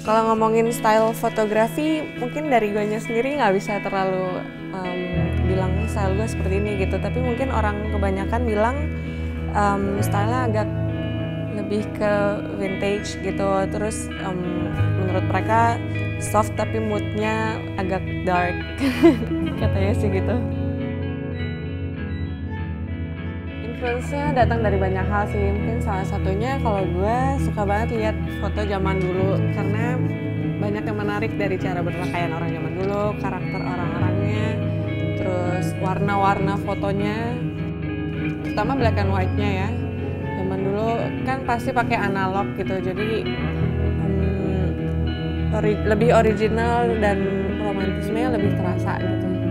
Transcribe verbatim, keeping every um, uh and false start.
Kalau ngomongin style fotografi, mungkin dari gue sendiri nggak bisa terlalu um, bilang style gue seperti ini gitu. Tapi mungkin orang kebanyakan bilang um, stylenya agak lebih ke vintage gitu. Terus um, menurut mereka soft tapi moodnya agak dark, katanya sih gitu. Influence-nya datang dari banyak hal sih. Mungkin salah satunya kalau gue suka banget lihat foto zaman dulu karena banyak yang menarik dari cara berpakaian orang zaman dulu, karakter orang-orangnya, terus warna-warna fotonya, terutama black and white-nya ya. Zaman dulu kan pasti pakai analog gitu, jadi um, ori- lebih original dan romantismenya lebih terasa gitu.